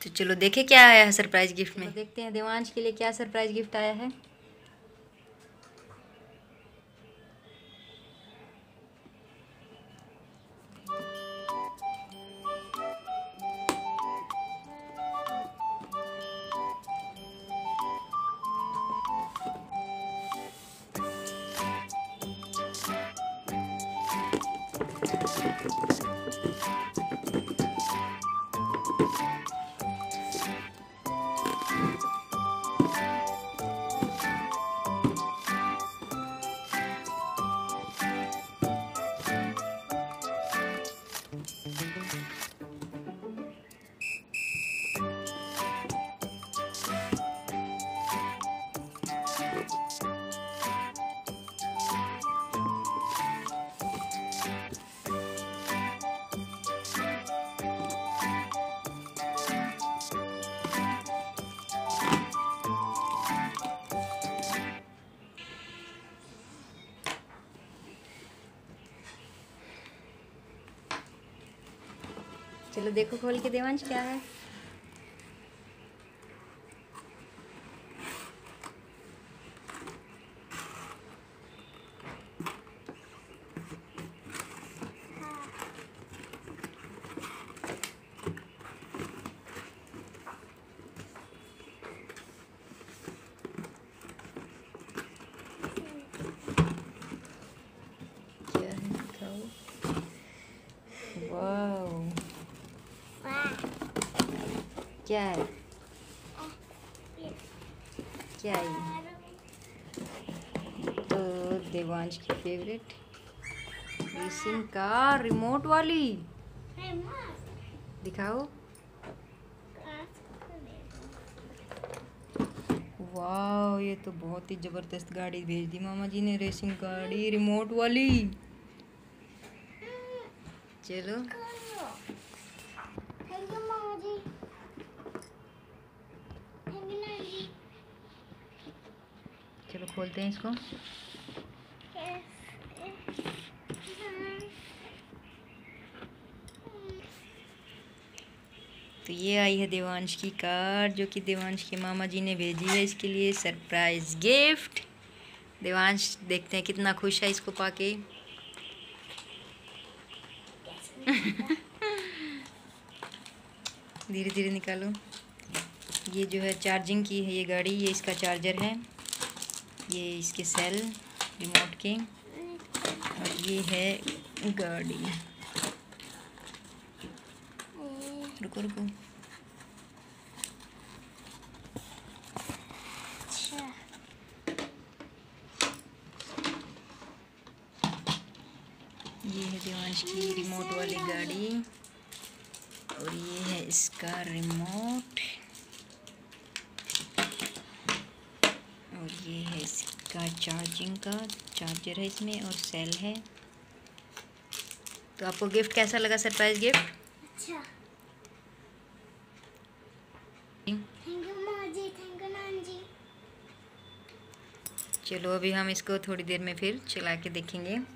तो चलो देखे क्या आया है सरप्राइज गिफ्ट में। देखते हैं देवांश के लिए क्या सरप्राइज गिफ्ट आया है। चलो देखो खोल के देवांश क्या है। क्या है दिखाओ। वाओ क्या है क्या है तो देवांश की फेवरेट रेसिंग कार रिमोट वाली दिखाओ। वाह ये तो बहुत ही जबरदस्त गाड़ी भेज दी मामा जी ने, रेसिंग गाड़ी रिमोट वाली। चलो चलो खोलते हैं इसको। तो ये आई है देवांश की कार, जो कि देवांश के मामा जी ने भेजी है इसके लिए सरप्राइज गिफ्ट। देवांश देखते हैं कितना खुश है इसको पाके। धीरे धीरे निकालो। ये जो है चार्जिंग की है ये गाड़ी, ये इसका चार्जर है, ये इसके सेल रिमोट के, और ये है गाड़ी। रुको रुको। ये है देवांश की रिमोट वाली गाड़ी, और ये है इसका रिमोट, और ये है इसका चार्जिंग का चार्जर है इसमें, और सेल है। तो आपको गिफ्ट कैसा लगा, सरप्राइज गिफ्ट? अच्छा। थैंक यू माजी, थैंक यू नानी। चलो अभी हम इसको थोड़ी देर में फिर चला के देखेंगे।